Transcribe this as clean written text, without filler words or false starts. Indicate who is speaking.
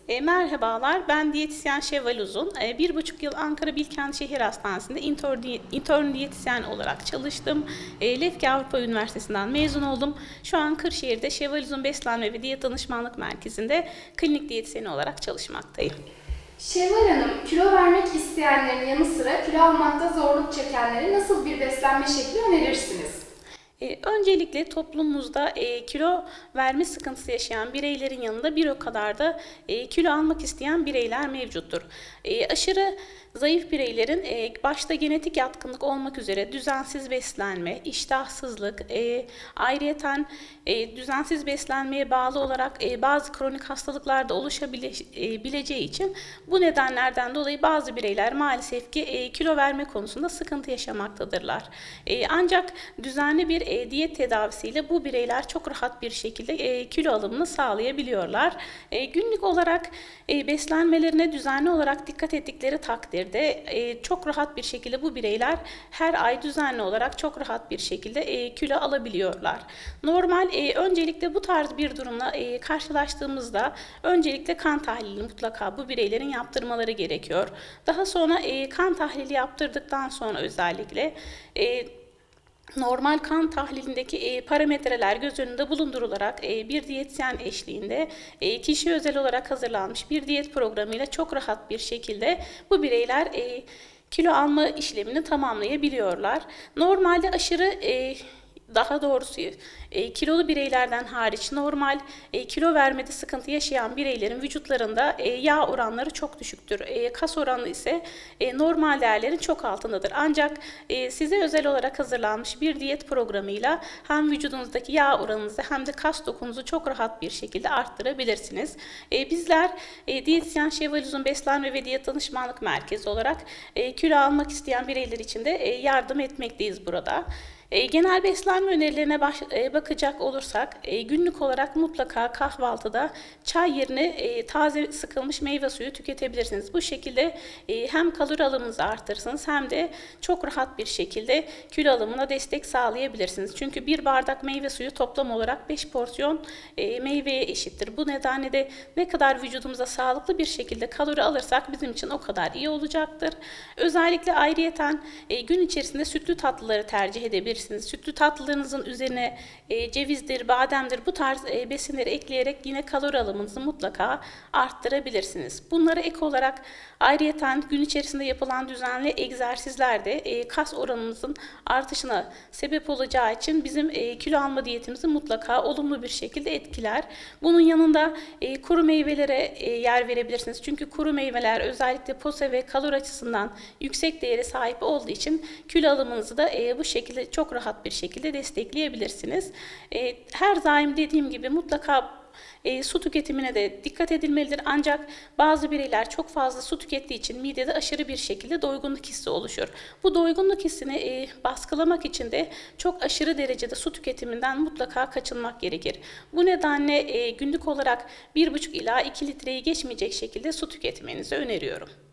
Speaker 1: Merhabalar, ben diyetisyen Şevval Uzun. 1,5 yıl Ankara Bilkent Şehir Hastanesi'nde intern diyetisyen olarak çalıştım. Lefke Avrupa Üniversitesi'nden mezun oldum. Şu an Kırşehir'de Şevval Uzun Beslenme ve Diyet Danışmanlık Merkezi'nde klinik diyetisyeni olarak çalışmaktayım.
Speaker 2: Şevval Hanım, kilo vermek isteyenlerin yanı sıra kilo almakta zorluk çekenlere nasıl bir beslenme şekli önerirsiniz?
Speaker 1: Öncelikle toplumumuzda kilo verme sıkıntısı yaşayan bireylerin yanında bir o kadar da kilo almak isteyen bireyler mevcuttur. Aşırı zayıf bireylerin başta genetik yatkınlık olmak üzere düzensiz beslenme, iştahsızlık, ayrıyeten düzensiz beslenmeye bağlı olarak bazı kronik hastalıklar da oluşabileceği için bu nedenlerden dolayı bazı bireyler maalesef ki kilo verme konusunda sıkıntı yaşamaktadırlar. Ancak düzenli bir diyet tedavisiyle bu bireyler çok rahat bir şekilde kilo alımını sağlayabiliyorlar. Günlük olarak beslenmelerine düzenli olarak dikkat ettikleri takdirde çok rahat bir şekilde bu bireyler her ay düzenli olarak çok rahat bir şekilde kilo alabiliyorlar. Öncelikle bu tarz bir durumla karşılaştığımızda öncelikle kan tahlili mutlaka bu bireylerin yaptırmaları gerekiyor. Daha sonra kan tahlili yaptırdıktan sonra özellikle normal kan tahlilindeki parametreler göz önünde bulundurularak bir diyetisyen eşliğinde kişiye özel olarak hazırlanmış bir diyet programıyla çok rahat bir şekilde bu bireyler kilo alma işlemini tamamlayabiliyorlar. Normalde daha doğrusu kilolu bireylerden hariç normal kilo vermede sıkıntı yaşayan bireylerin vücutlarında yağ oranları çok düşüktür. Kas oranı ise normal değerlerin çok altındadır. Ancak size özel olarak hazırlanmış bir diyet programıyla hem vücudunuzdaki yağ oranınızı hem de kas dokunuzu çok rahat bir şekilde arttırabilirsiniz. Bizler diyetisyen Şevval Uzun Beslenme ve Diyet Danışmanlık Merkezi olarak kilo almak isteyen bireyler için de yardım etmekteyiz burada. Genel beslenme önerilerine bakacak olursak günlük olarak mutlaka kahvaltıda çay yerine taze sıkılmış meyve suyu tüketebilirsiniz. Bu şekilde hem kalori alımınızı artırırsınız hem de çok rahat bir şekilde kilo alımına destek sağlayabilirsiniz. Çünkü bir bardak meyve suyu toplam olarak 5 porsiyon meyveye eşittir. Bu nedenle de ne kadar vücudumuza sağlıklı bir şekilde kalori alırsak bizim için o kadar iyi olacaktır. Özellikle ayrıyeten gün içerisinde sütlü tatlıları tercih edebilirsiniz. Sütlü tatlılarınızın üzerine cevizdir, bademdir bu tarz besinleri ekleyerek yine kalori alımınızı mutlaka arttırabilirsiniz. Bunlara ek olarak ayrıyeten gün içerisinde yapılan düzenli egzersizler de kas oranımızın artışına sebep olacağı için bizim kilo alma diyetimizi mutlaka olumlu bir şekilde etkiler. Bunun yanında kuru meyvelere yer verebilirsiniz. Çünkü kuru meyveler özellikle posa ve kalori açısından yüksek değere sahip olduğu için kilo alımınızı da bu şekilde çok rahat bir şekilde destekleyebilirsiniz. Her daim dediğim gibi mutlaka su tüketimine de dikkat edilmelidir. Ancak bazı bireyler çok fazla su tükettiği için midede aşırı bir şekilde doygunluk hissi oluşur. Bu doygunluk hissini baskılamak için de çok aşırı derecede su tüketiminden mutlaka kaçınmak gerekir. Bu nedenle günlük olarak 1,5 ila 2 litreyi geçmeyecek şekilde su tüketmenizi öneriyorum.